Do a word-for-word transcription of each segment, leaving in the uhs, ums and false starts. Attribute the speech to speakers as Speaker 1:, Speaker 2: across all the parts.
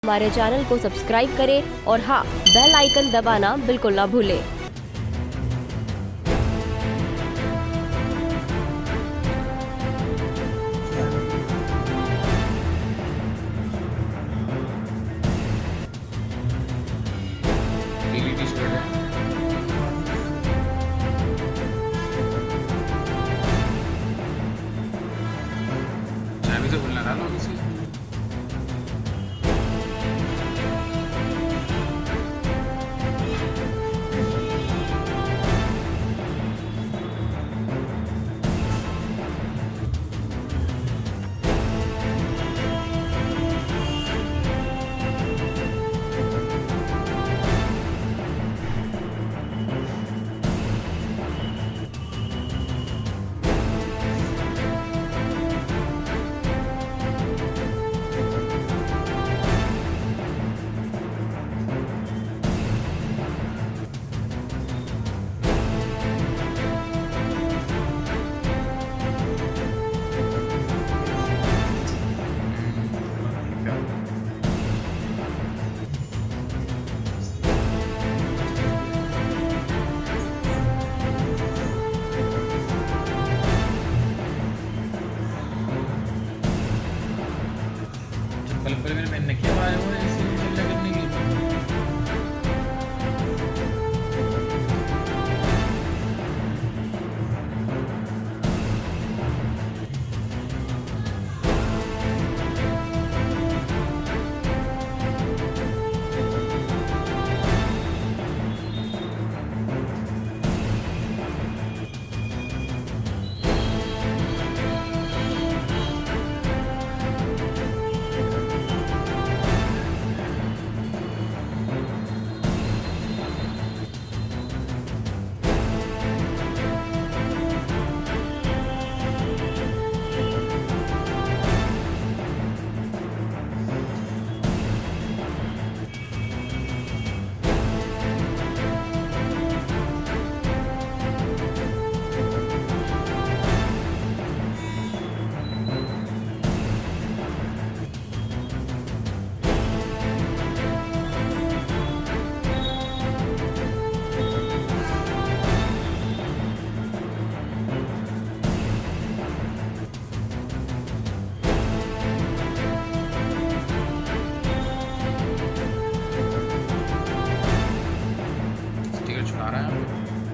Speaker 1: हमारे चैनल को सब्सक्राइब करें और हाँ, बेल आइकन दबाना बिल्कुल ना भूलें।
Speaker 2: चाबी तो खुलना रहा किसी पल पल मेरे मैंने क्या आया हुआ है ऐसे चिल्ला करने की। स्टिकर छुड़ा रहा है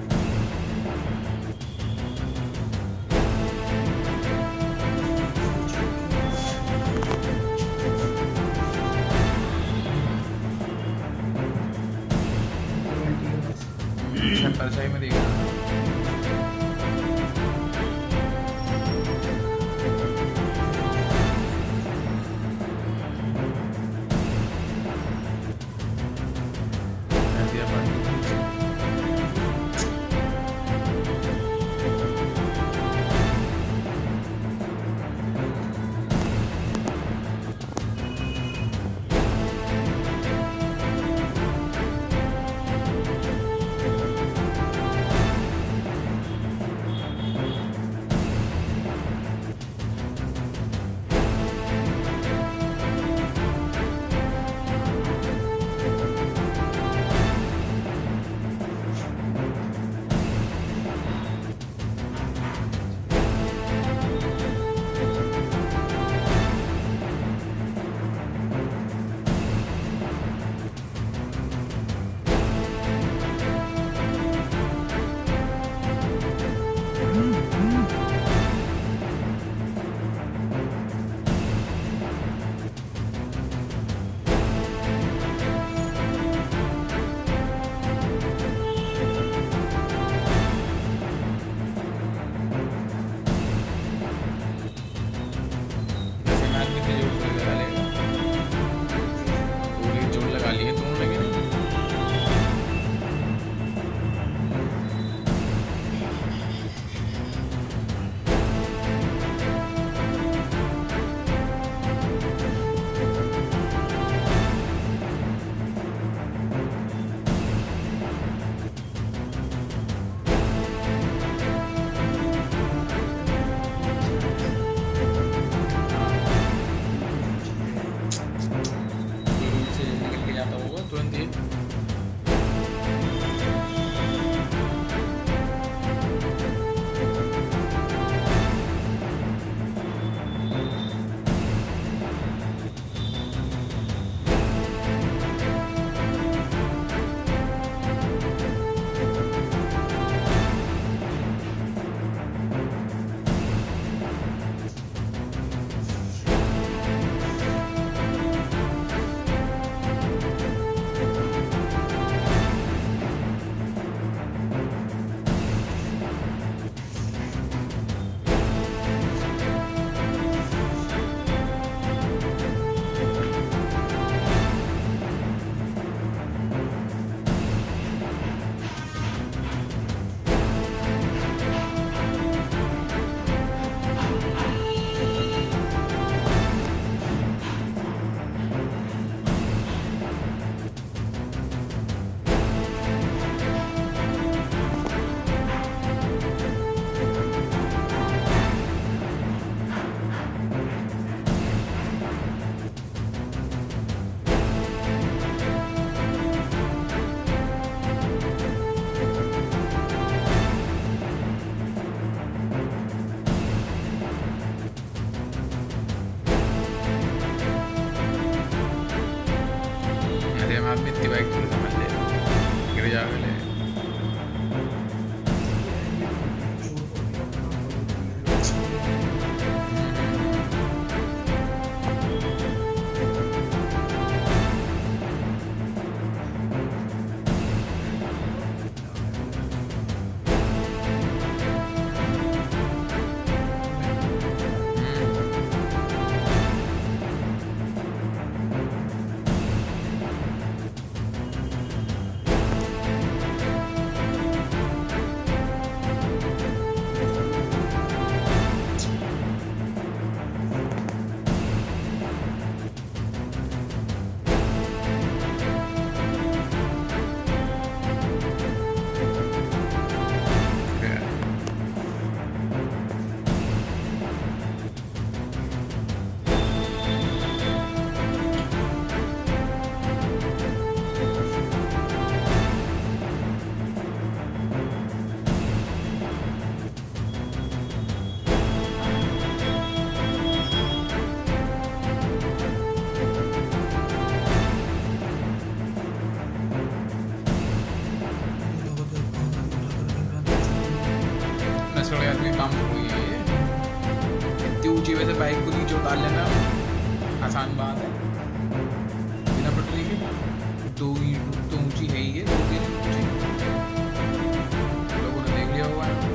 Speaker 2: परछाई में देखा तुरंत ये आदमी इतनी बाइक थोड़ी समझ ले गिर जाएगा ले थोड़े आदमी काम हो गई है इतनी ऊंची वजह से बाइक को नीचे उतार लेना आसान बात है बिना पेट्रोल के दो तो ऊंची है ही है दो तीन ऊंची लोगों ने देख लिया हुआ है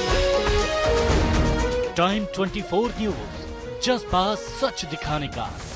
Speaker 3: टाइम ट्वेंटी फोर न्यूज, जज्बा सच दिखाने का।